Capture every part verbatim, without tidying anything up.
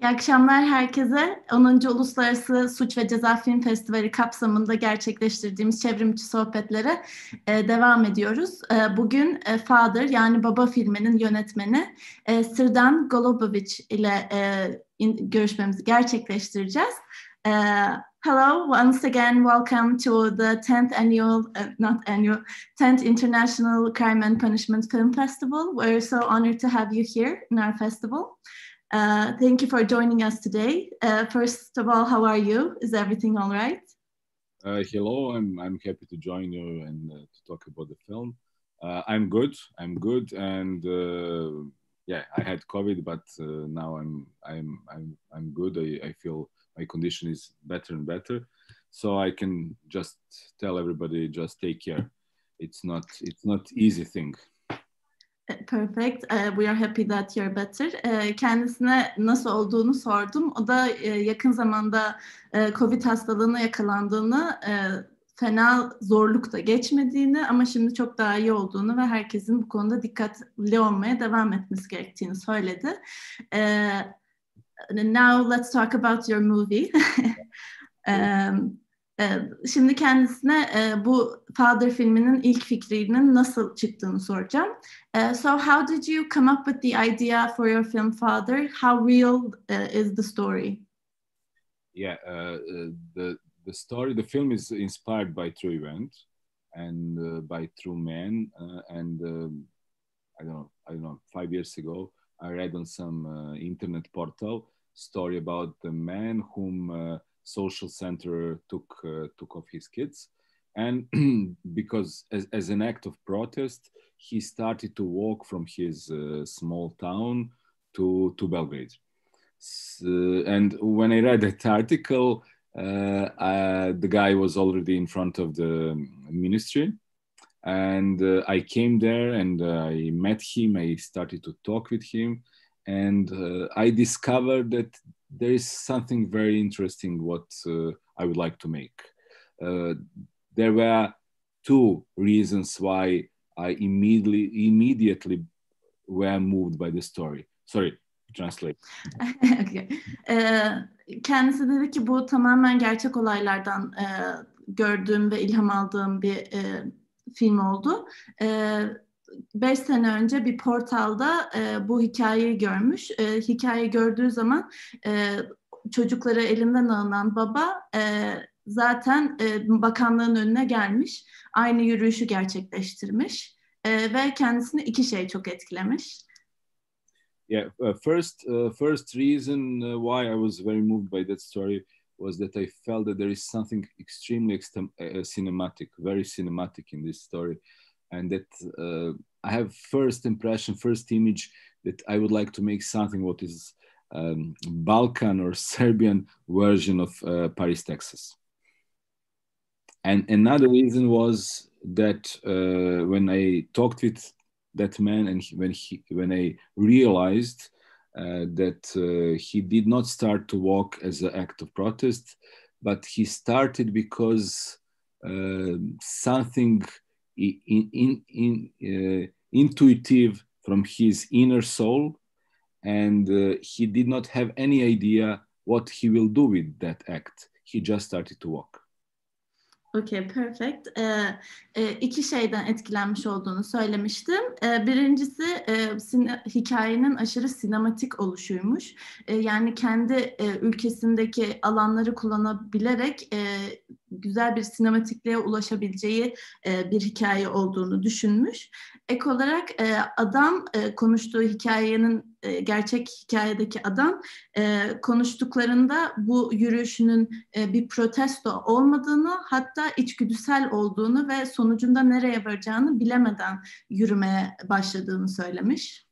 İyi akşamlar herkese. onuncu. Uluslararası Suç ve Ceza Film Festivali kapsamında gerçekleştirdiğimiz çevrimiçi sohbetlere e, devam ediyoruz. E, bugün e, Father yani Baba filminin yönetmeni e, Srdan Golubovic ile e, in, görüşmemizi gerçekleştireceğiz. E, hello, once again, welcome to the tenth annual, uh, not annual, tenth International Crime and Punishment Film Festival. We're so honored to have you here in our festival. Uh, thank you for joining us today. Uh, first of all, how are you? Is everything all right? Uh, hello, I'm I'm happy to join you and uh, to talk about the film. Uh, I'm good. I'm good, and uh, yeah, I had COVID, but uh, now I'm I'm I'm I'm good. I, I feel my condition is better and better, so I can just tell everybody just take care. It's not it's not easy thing. Perfect. Uh, we are happy that you're better. Uh, kendisine nasıl olduğunu sordum. O da e, yakın zamanda e, COVID hastalığına yakalandığını, e, fena zorlukta geçmediğini ama şimdi çok daha iyi olduğunu ve herkesin bu konuda dikkatli olmaya devam etmesi gerektiğini söyledi. Uh, now let's talk about your movie. um, Şimdi kendisine bu Father filminin ilk fikrinin nasıl çıktığını soracağım. So how did you come up with the idea for your film Father? How real is the story? Yeah, uh, the the story, the film is inspired by true event and uh, by true men. Uh, and um, I don't know, I don't know. Five years ago, I read on some uh, internet portal story about the man whom uh, social center took uh, took off his kids, and because as, as an act of protest he started to walk from his uh, small town to to Belgrade. So, and when I read that article, uh, uh, the guy was already in front of the ministry, and uh, I came there and uh, I met him. I started to talk with him, and uh, I discovered that there is something very interesting what uh, I would like to make. Uh, there were two reasons why I immediately immediately were moved by the story. Sorry, translate. Okay. Ee, kendisi dedi ki bu tamamen gerçek olaylardan e, gördüğüm ve ilham aldığım bir e, film oldu. E, Beş sene önce bir portalda e, bu hikayeyi görmüş. E, hikayeyi gördüğü zaman e, çocukları elinden alınan baba e, zaten e, bakanlığın önüne gelmiş. Aynı yürüyüşü gerçekleştirmiş. E, ve kendisini iki şey çok etkilemiş. Yeah, uh, first, uh, first reason uh, why I was very moved by that story was that I felt that there is something extremely extem- uh, cinematic, very cinematic in this story, and that uh, I have first impression, first image that I would like to make something what is um, Balkan or Serbian version of uh, Paris, Texas. And another reason was that uh, when I talked with that man, and he, when he when I realized uh, that uh, he did not start to walk as an act of protest, but he started because uh, something in, in, in, uh, intuitive from his inner soul, and uh, he did not have any idea what he will do with that act. He just started to walk. Okay, perfect. Ee, e, iki şeyden etkilenmiş olduğunu söylemiştim. Ee, birincisi e, sine, hikayenin aşırı sinematik oluşuymuş. Ee, yani kendi e, ülkesindeki alanları kullanabilerek e, güzel bir sinematikliğe ulaşabileceği e, bir hikaye olduğunu düşünmüş. Ek olarak e, adam e, konuştuğu hikayenin e, gerçek hikayedeki adam e, konuştuklarında bu yürüyüşünün e, bir protesto olmadığını, hatta içgüdüsel olduğunu ve sonucunda nereye varacağını bilemeden yürümeye başladığını söylemiş.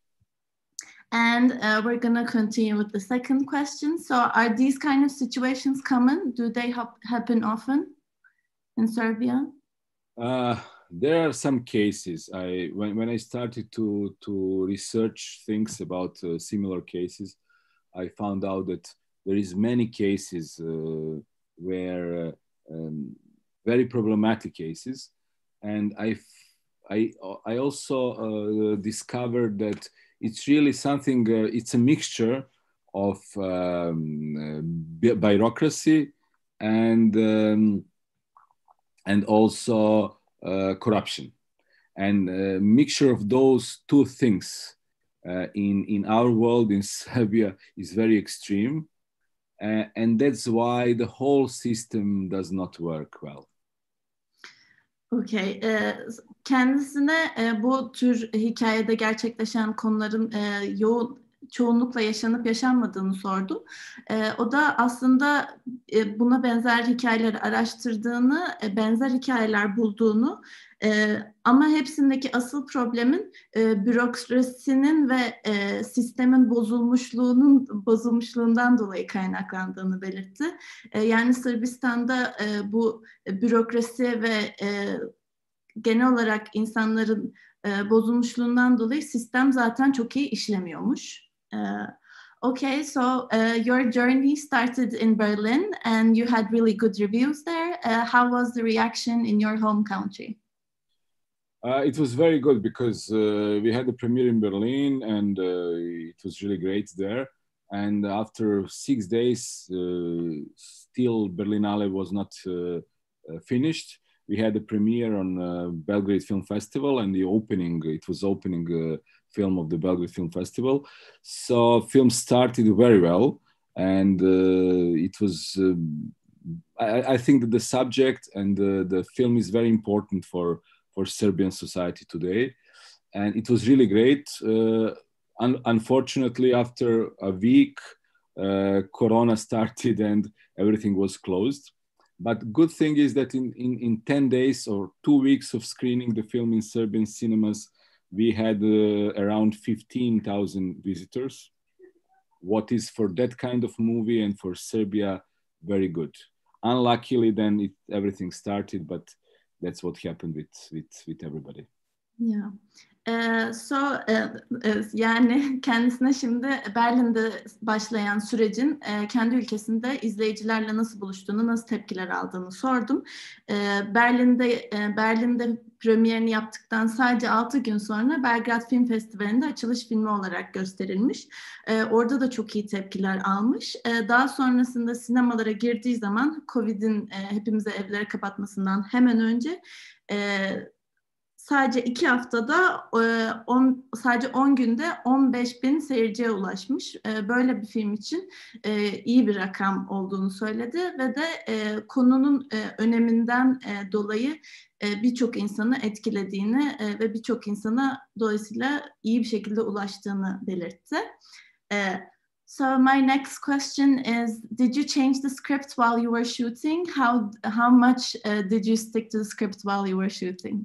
And uh, we're gonna continue with the second question. So are these kind of situations common? Do they ha- happen often in Serbia? Uh, there are some cases. I when, when I started to to research things about uh, similar cases, I found out that there is many cases uh, where uh, um, very problematic cases, and I I I also uh, discovered that it's really something. Uh, it's a mixture of um, bureaucracy and um, and also uh, corruption. And a mixture of those two things uh, in, in our world, in Serbia, is very extreme. Uh, and that's why the whole system does not work well. Okay. E, kendisine e, bu tür hikayede gerçekleşen konuların e, yoğun çoğunlukla yaşanıp yaşanmadığını sordum. E, o da aslında e, buna benzer hikayeleri araştırdığını, e, benzer hikayeler bulduğunu e, ama hepsindeki asıl problemin e, bürokrasinin ve e, sistemin bozulmuşluğunun bozulmuşluğundan dolayı kaynaklandığını belirtti. E, yani Sırbistan'da e, bu bürokrasi ve e, genel olarak insanların e, bozulmuşluğundan dolayı sistem zaten çok iyi işlemiyormuş. Uh, okay, so uh, your journey started in Berlin and you had really good reviews there. Uh, how was the reaction in your home country? Uh, it was very good because uh, we had the premiere in Berlin and uh, it was really great there. And after six days, uh, still Berlinale was not uh, uh, finished. We had the premiere on uh, Belgrade Film Festival and the opening, it was opening uh, film of the Belgrade Film Festival. So film started very well and uh, it was, um, I, I think that the subject and the, the film is very important for, for Serbian society today. And it was really great. Uh, un- unfortunately, after a week, uh, Corona started and everything was closed. But good thing is that in, in, in ten days or two weeks of screening the film in Serbian cinemas, we had uh, around fifteen thousand visitors. What is for that kind of movie and for Serbia, very good. Unluckily, then it, everything started, but that's what happened with, with, with everybody. Yeah. Uh, so uh, uh, yani kendisine şimdi Berlin'de başlayan sürecin uh, kendi ülkesinde izleyicilerle nasıl buluştuğunu, nasıl tepkiler aldığını sordum. Uh, Berlin'de uh, Berlin'de premierini yaptıktan sadece altı gün sonra Belgrad Film Festivali'nde açılış filmi olarak gösterilmiş. Uh, orada da çok iyi tepkiler almış. Uh, daha sonrasında sinemalara girdiği zaman Covid'in uh, hepimize evlere kapatmasından hemen önce uh, sadece iki haftada on, sadece on günde on beş bin seyirciye ulaşmış. Böyle bir film için iyi bir rakam olduğunu söyledi ve de konunun öneminden dolayı birçok insanı etkilediğini ve birçok insana dolayısıyla iyi bir şekilde ulaştığını belirtti. So my next question is, did you change the script while you were shooting? How, how much did you stick to the script while you were shooting?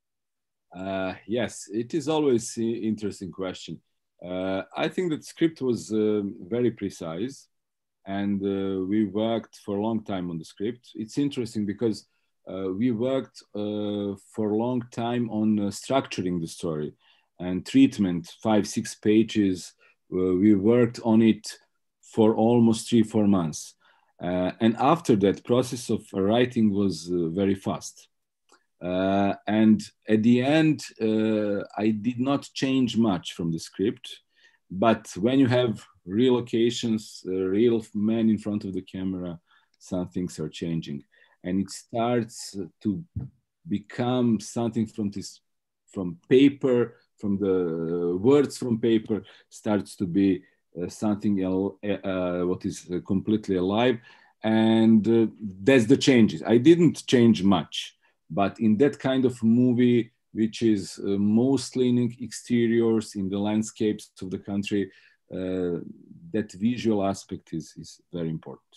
Uh, yes, it is always an interesting question. Uh, I think that script was uh, very precise and uh, we worked for a long time on the script. It's interesting because uh, we worked uh, for a long time on uh, structuring the story and treatment, five, six pages. Uh, we worked on it for almost three, four months. Uh, and after that, process of writing was uh, very fast. Uh, and at the end, uh, I did not change much from the script. But when you have real occasions, uh, real men in front of the camera, some things are changing. And it starts to become something from this, from paper, from the words from paper, starts to be uh, something uh, what is completely alive. And uh, that's the changes. I didn't change much. But in that kind of movie, which is uh, mostly in exteriors, in the landscapes of the country, uh, that visual aspect is, is very important.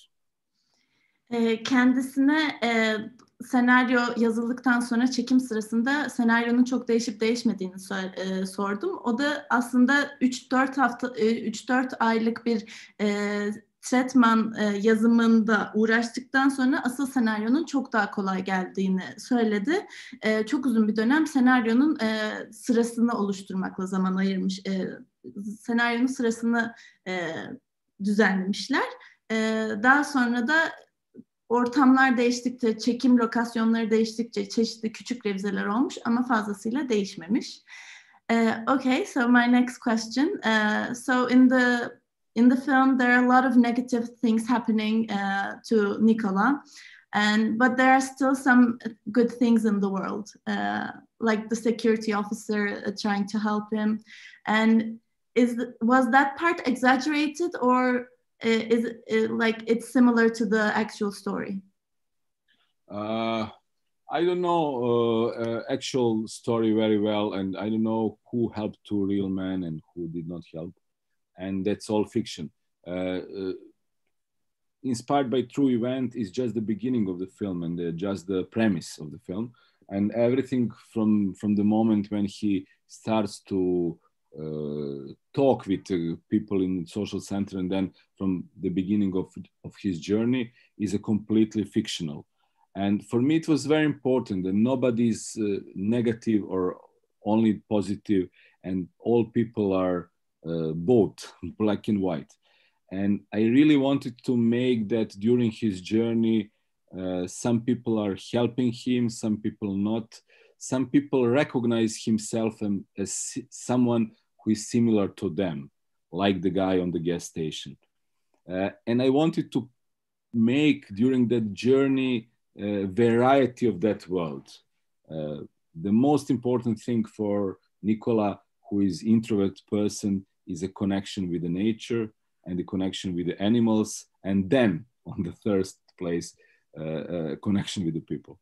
Kendisine e, senaryo yazıldıktan sonra çekim sırasında senaryonun çok değişip değişmediğini e, sordum. O da aslında üç dört hafta üç dört aylık bir e, Tretman e, yazımında uğraştıktan sonra asıl senaryonun çok daha kolay geldiğini söyledi. E, çok uzun bir dönem senaryonun e, sırasını oluşturmakla zaman ayırmış. E, senaryonun sırasını e, düzenlemişler. E, daha sonra da ortamlar değiştikçe, çekim lokasyonları değiştikçe çeşitli küçük revizeler olmuş ama fazlasıyla değişmemiş. Uh, okay, so my next question. Uh, so in the in the film there are a lot of negative things happening uh, to Nicola, and but there are still some good things in the world, uh, like the security officer uh, trying to help him. And is was that part exaggerated, or is it like it's similar to the actual story? Uh, I don't know uh, uh, actual story very well, and I don't know who helped to real man and who did not help, and that's all fiction. Uh, uh, inspired by true event is just the beginning of the film and the, just the premise of the film, and everything from from the moment when he starts to uh, talk with uh, people in social center, and then from the beginning of, of his journey is a completely fictional. And for me, it was very important that nobody's uh, negative or only positive, and all people are uh, both black and white. And I really wanted to make that during his journey, uh, some people are helping him, some people not. Some people recognize himself as someone who is similar to them, like the guy on the gas station. Uh, and I wanted to make during that journey a variety of that world. Uh, the most important thing for Nicola, who is introvert person, is a connection with the nature and the connection with the animals, and then on the third place, uh, uh, connection with the people.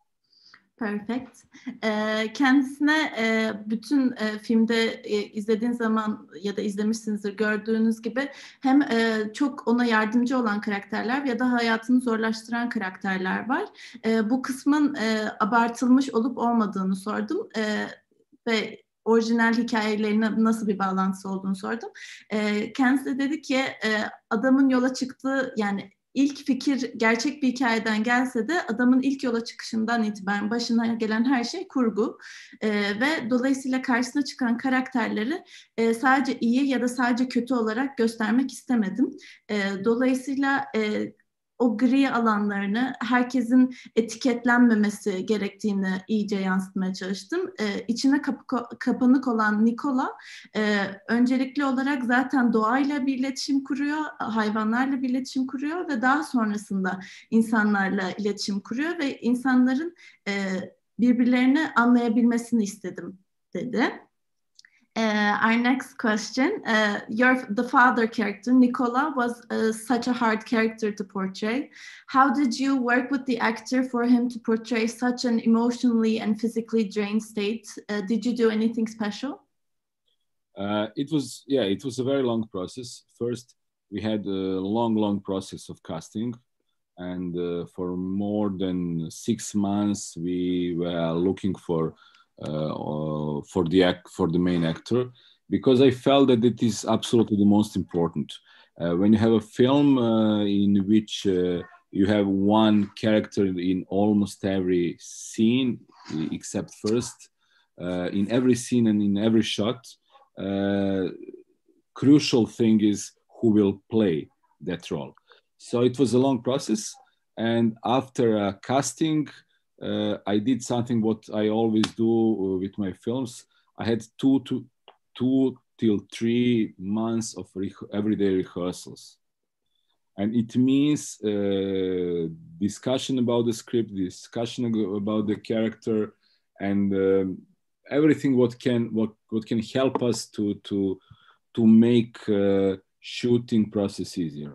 Perfect. Ee, kendisine e, bütün e, filmde e, izlediğin zaman ya da izlemişsinizdir, gördüğünüz gibi hem e, çok ona yardımcı olan karakterler ya da hayatını zorlaştıran karakterler var. E, bu kısmın e, abartılmış olup olmadığını sordum e, ve orijinal hikayelerine nasıl bir bağlantısı olduğunu sordum. E, kendisi de dedi ki e, adamın yola çıktığı, yani İlk fikir gerçek bir hikayeden gelse de adamın ilk yola çıkışından itibaren başına gelen her şey kurgu. Ee, ve dolayısıyla karşısına çıkan karakterleri e, sadece iyi ya da sadece kötü olarak göstermek istemedim. E, dolayısıyla e, o gri alanlarını, herkesin etiketlenmemesi gerektiğini iyice yansıtmaya çalıştım. Ee, içine kapı, kapanık olan Nicola e, öncelikli olarak zaten doğayla bir iletişim kuruyor, hayvanlarla bir iletişim kuruyor ve daha sonrasında insanlarla iletişim kuruyor ve insanların e, birbirlerini anlayabilmesini istedim dedi. Uh, our next question, uh, your the father character, Nicola, was uh, such a hard character to portray. How did you work with the actor for him to portray such an emotionally and physically drained state? Uh, did you do anything special? Uh, it was, yeah, it was a very long process. First, we had a long, long process of casting. And uh, for more than six months, we were looking for Uh, for the act, for the main actor, because I felt that it is absolutely the most important. Uh, when you have a film uh, in which uh, you have one character in almost every scene, except first, uh, in every scene and in every shot, uh, crucial thing is who will play that role. So it was a long process, and after uh, casting, Uh, I did something what I always do uh, with my films. I had two to two till three months of re everyday rehearsals, and it means uh, discussion about the script, discussion about the character, and um, everything what can what what can help us to to to make uh, shooting process easier.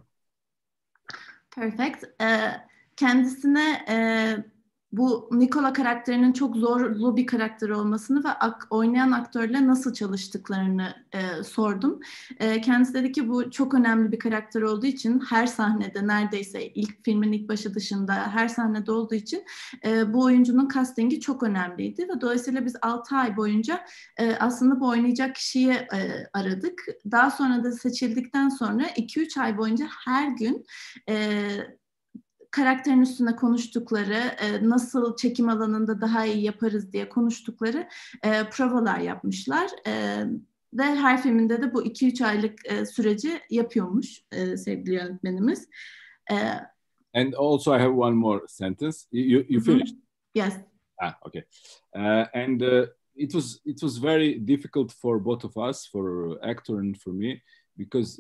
Perfect. Uh, kendisine uh... bu Nicola karakterinin çok zorlu bir karakter olmasını ve ak, oynayan aktörle nasıl çalıştıklarını e, sordum. E, kendisi dedi ki bu çok önemli bir karakter olduğu için her sahnede, neredeyse ilk filmin ilk başı dışında her sahnede olduğu için e, bu oyuncunun castingi çok önemliydi ve dolayısıyla biz altı ay boyunca e, aslında bu oynayacak kişiyi e, aradık. Daha sonra da seçildikten sonra iki üç ay boyunca her gün e, karakterin üstüne konuştukları, e, nasıl çekim alanında daha iyi yaparız diye konuştukları e, provalar yapmışlar. E, ve her filminde de bu iki üç aylık e, süreci yapıyormuş e, sevgili yönetmenimiz. E, And also I have one more sentence. You, you finished? Yes. Ah, okay. Uh, and uh, it was it was very difficult for both of us, for actor and for me, because uh,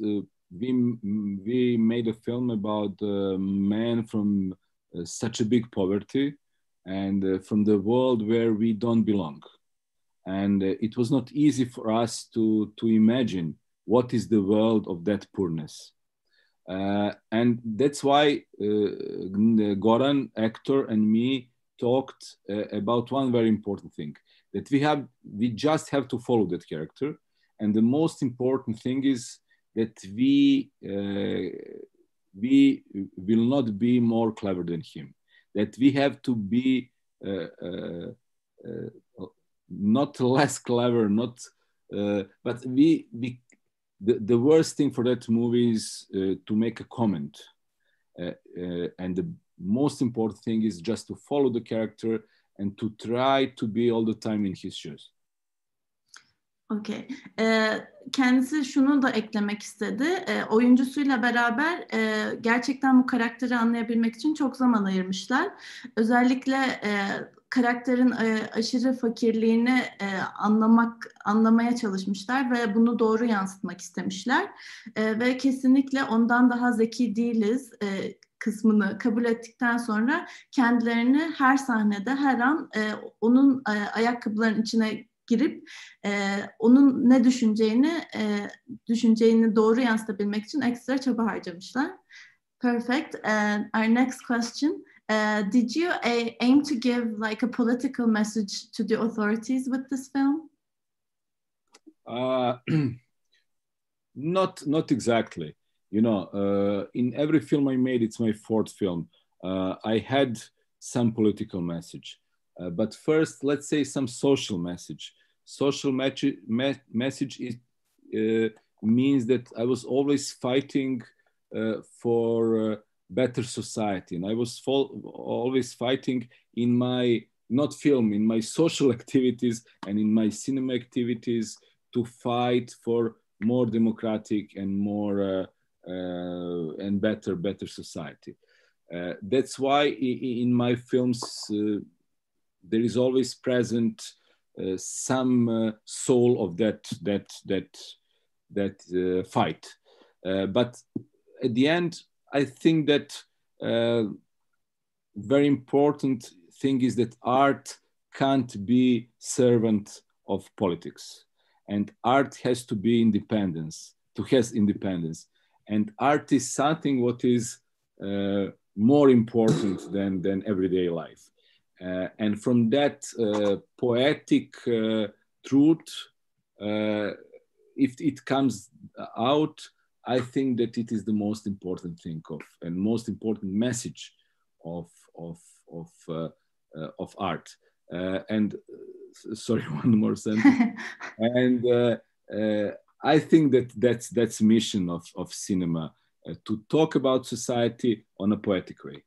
we we made a film about a man from uh, such a big poverty and uh, from the world where we don't belong. And uh, it was not easy for us to, to imagine what is the world of that poorness. Uh, and that's why uh, Goran, actor, and me talked uh, about one very important thing, that we have, we just have to follow that character. And the most important thing is that we, uh, we will not be more clever than him, that we have to be uh, uh, uh, not less clever, not, uh, but we, we the, the worst thing for that movie is uh, to make a comment. Uh, uh, and the most important thing is just to follow the character and to try to be all the time in his shoes. Okay. Ee, kendisi şunu da eklemek istedi. Ee, oyuncusuyla beraber e, gerçekten bu karakteri anlayabilmek için çok zaman ayırmışlar. Özellikle e, karakterin e, aşırı fakirliğini e, anlamak, anlamaya çalışmışlar ve bunu doğru yansıtmak istemişler. E, ve kesinlikle ondan daha zeki değiliz e, kısmını kabul ettikten sonra kendilerini her sahnede, her an e, onun e, ayakkabılarının içine girip e, onun ne düşüneceğini e, düşüneceğini doğru yansıtabilmek için ekstra çaba harcamışlar. Perfect. And our next question. Uh, did you uh, aim to give like a political message to the authorities with this film? Uh, not, not exactly. You know, uh, in every film I made, it's my fourth film. Uh, I had some political message. Uh, but first, let's say some social message. Social me- me- message is, uh, means that I was always fighting uh, for uh, better society. And I was fo- always fighting in my, not film, in my social activities and in my cinema activities to fight for more democratic and more uh, uh, and better, better society. Uh, that's why in, in my films, uh, there is always present uh, some uh, soul of that that that that uh, fight. Uh, but at the end, I think that uh, very important thing is that art can't be servant of politics, and art has to be independence, to has independence, and art is something what is uh, more important than than everyday life. Uh, and from that uh, poetic uh, truth, uh, if it comes out, I think that it is the most important thing of and most important message of of of uh, uh, of art. Uh, and uh, sorry, one more sentence. and uh, uh, I think that that's that's mission of of cinema uh, to talk about society on a poetic way.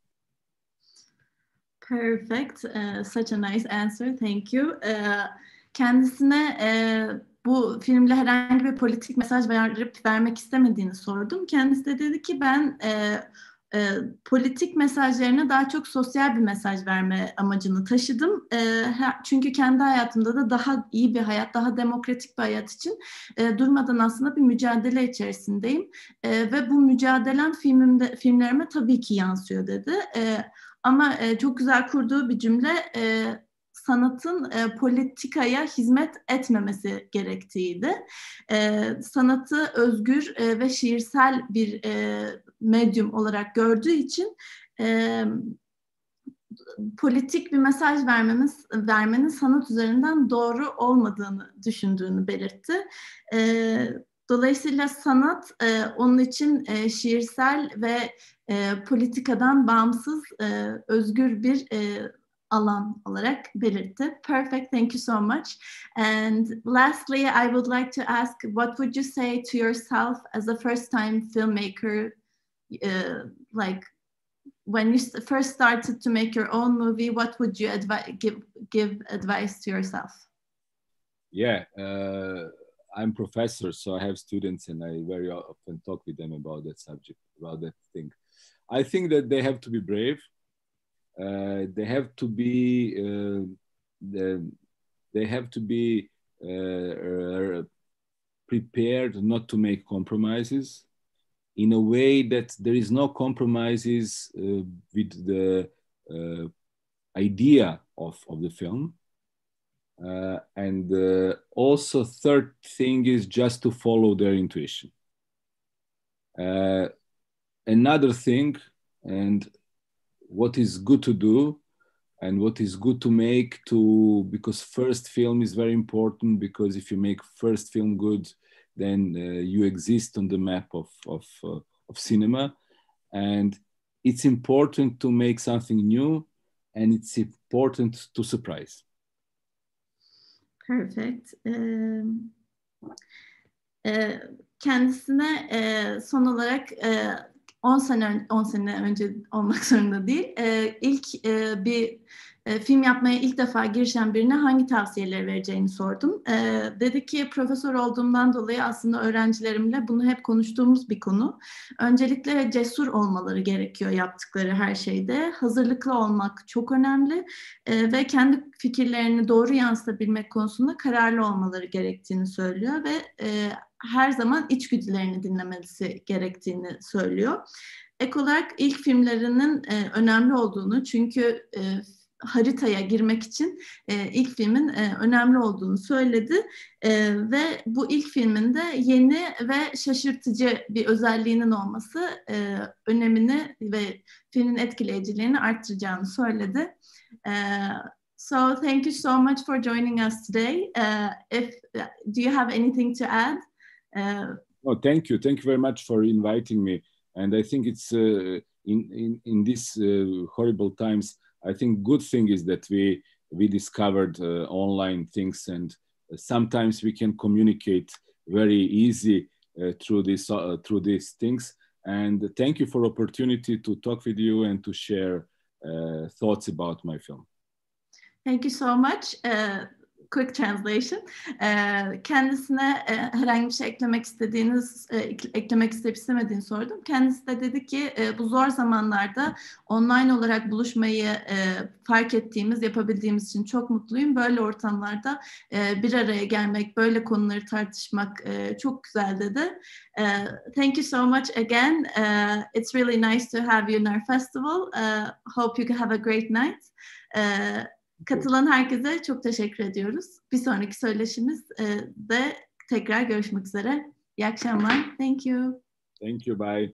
Perfect. Uh, such a nice answer. Thank you. Uh, kendisine e, bu filmle herhangi bir politik mesaj verip vermek istemediğini sordum. Kendisi de dedi ki ben e, e, politik mesajlarına daha çok sosyal bir mesaj verme amacını taşıdım. E, çünkü kendi hayatımda da daha iyi bir hayat, daha demokratik bir hayat için e, durmadan aslında bir mücadele içerisindeyim. E, ve bu mücadelem filmimde, filmlerime tabii ki yansıyor dedi. E, Ama e, çok güzel kurduğu bir cümle e, sanatın e, politikaya hizmet etmemesi gerektiğiydi. E, sanatı özgür e, ve şiirsel bir e, medyum olarak gördüğü için e, politik bir mesaj vermemiz, vermenin sanat üzerinden doğru olmadığını düşündüğünü belirtti. E, dolayısıyla sanat e, onun için e, şiirsel ve e, politikadan bağımsız, e, özgür bir e, alan olarak belirtti. Perfect, thank you so much. And lastly, I would like to ask, what would you say to yourself as a first-time filmmaker, uh, like when you first started to make your own movie, what would you advi- give give advice to yourself? Yeah, uh, I'm professor, so I have students, and I very often talk with them about that subject, about that thing. I think that they have to be brave. Uh, they have to be. Uh, the, they have to be uh, uh, prepared not to make compromises, in a way that there is no compromises uh, with the uh, idea of, of the film. Uh, and uh, also third thing is just to follow their intuition. Uh, another thing, and what is good to do and what is good to make to, because first film is very important, because if you make first film good, then uh, you exist on the map of, of, uh, of cinema. And it's important to make something new, and it's important to surprise. Perfect. Ee, e, kendisine e, son olarak e, on sene on sene önce olmak zorunda değil. E, ilk e, bir e, film yapmaya ilk defa girişen birine hangi tavsiyeleri vereceğini sordum. E, dedi ki profesör olduğumdan dolayı aslında öğrencilerimle bunu hep konuştuğumuz bir konu. Öncelikle cesur olmaları gerekiyor yaptıkları her şeyde. Hazırlıklı olmak çok önemli e, ve kendi fikirlerini doğru yansıtabilmek konusunda kararlı olmaları gerektiğini söylüyor ve e, her zaman içgüdülerini dinlemesi gerektiğini söylüyor. Ek olarak ilk filmlerinin e, önemli olduğunu, çünkü e, haritaya girmek için e, ilk filmin e, önemli olduğunu söyledi e, ve bu ilk filminde yeni ve şaşırtıcı bir özelliğinin olması e, önemini ve filmin etkileyiciliğini arttıracağını söyledi. E, so thank you so much for joining us today. Uh, if do you have anything to add? Uh, oh, thank you. Thank you very much for inviting me. And I think it's uh, in, in, in these uh, horrible times, I think good thing is that we, we discovered uh, online things, and sometimes we can communicate very easy uh, through, this, uh, through these things. And thank you for opportunity to talk with you and to share uh, thoughts about my film. Thank you so much. Uh, quick translation. Ee, kendisine e, herhangi bir şey eklemek istediğiniz, e, eklemek isteyip istemediğini sordum. Kendisi de dedi ki e, bu zor zamanlarda online olarak buluşmayı e, fark ettiğimiz, yapabildiğimiz için çok mutluyum. Böyle ortamlarda e, bir araya gelmek, böyle konuları tartışmak e, çok güzel dedi. Uh, thank you so much again. Uh, it's really nice to have you in our festival. Uh, hope you have a great night. Uh, Katılan herkese çok teşekkür ediyoruz. Bir sonraki söyleşimiz de tekrar görüşmek üzere. İyi akşamlar. Thank you. Thank you. Bye.